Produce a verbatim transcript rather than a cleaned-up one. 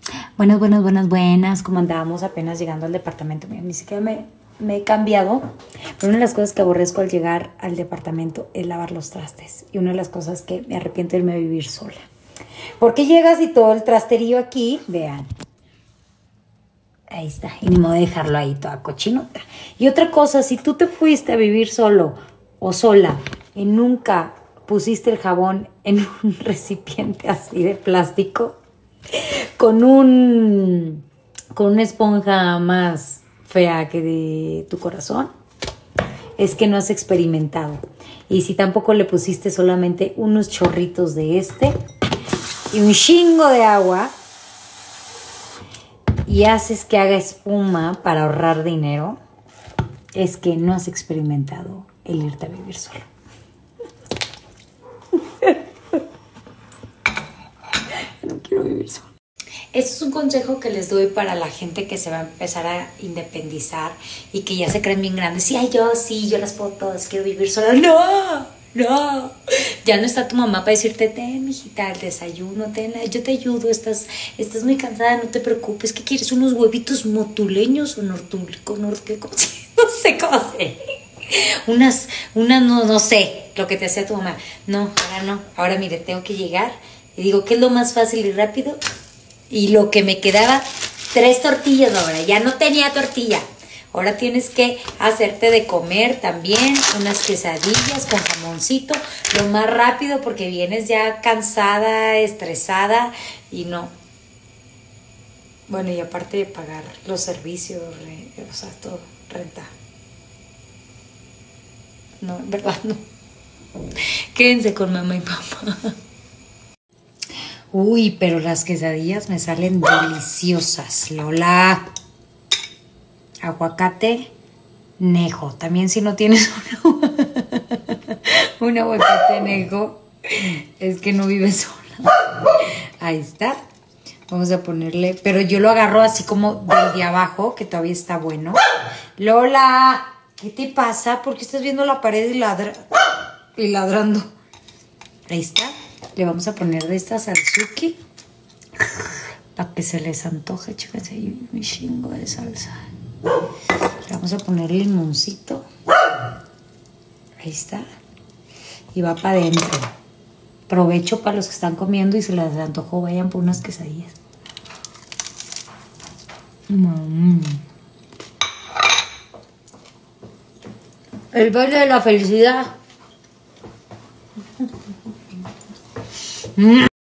Buenas, buenas, buenas, buenas. ¿Cómo andamos? Apenas llegando al departamento. Mira, ni siquiera me, me he cambiado. Pero una de las cosas que aborrezco al llegar al departamento es lavar los trastes. Y una de las cosas que me arrepiento de irme a vivir sola. Porque llegas y todo el trasterío aquí, vean. Ahí está. Y ni modo de dejarlo ahí toda cochinota. Y otra cosa, si tú te fuiste a vivir solo o sola y nunca pusiste el jabón en un recipiente así de plástico, con un con una esponja más fea que de tu corazón, es que no has experimentado. Y si tampoco le pusiste solamente unos chorritos de este y un chingo de agua y haces que haga espuma para ahorrar dinero, es que no has experimentado el irte a vivir solo. No quiero vivir sola. Este es un consejo que les doy para la gente que se va a empezar a independizar y que ya se creen bien grandes. Sí, ay, yo sí, yo las puedo todas, quiero vivir sola. ¡No! ¡No! Ya no está tu mamá para decirte, ten, mijita, el desayuno, ten, yo te ayudo, estás, estás muy cansada, no te preocupes. ¿Qué quieres? ¿Unos huevitos motuleños o nortúlicos? No sé cómo se Unas, unas, no, no sé, lo que te hacía tu mamá. No, ahora no. Ahora, mire, tengo que llegar y digo, ¿qué es lo más fácil y rápido? Y lo que me quedaba, tres tortillas ahora. Ya no tenía tortilla. Ahora tienes que hacerte de comer también unas quesadillas con jamoncito. Lo más rápido porque vienes ya cansada, estresada y no. Bueno, y aparte de pagar los servicios, o sea, todo, renta. No, en verdad no. Quédense con mamá y papá. Uy, pero las quesadillas me salen deliciosas, Lola. Aguacate, nejo. También si no tienes una, un aguacate nejo, es que no vives sola. Ahí está. Vamos a ponerle, pero yo lo agarro así como del de abajo, que todavía está bueno. Lola, ¿qué te pasa? ¿Por qué estás viendo la pared y, ladra y ladrando? Ahí está. Le vamos a poner de esta salsuki para que se les antoje, chicas, ahí un chingo de salsa. Le vamos a poner limoncito. Ahí está. Y va para adentro. Provecho para los que están comiendo y se les antojó, vayan por unas quesadillas. Mm. El baile de la felicidad. Mm.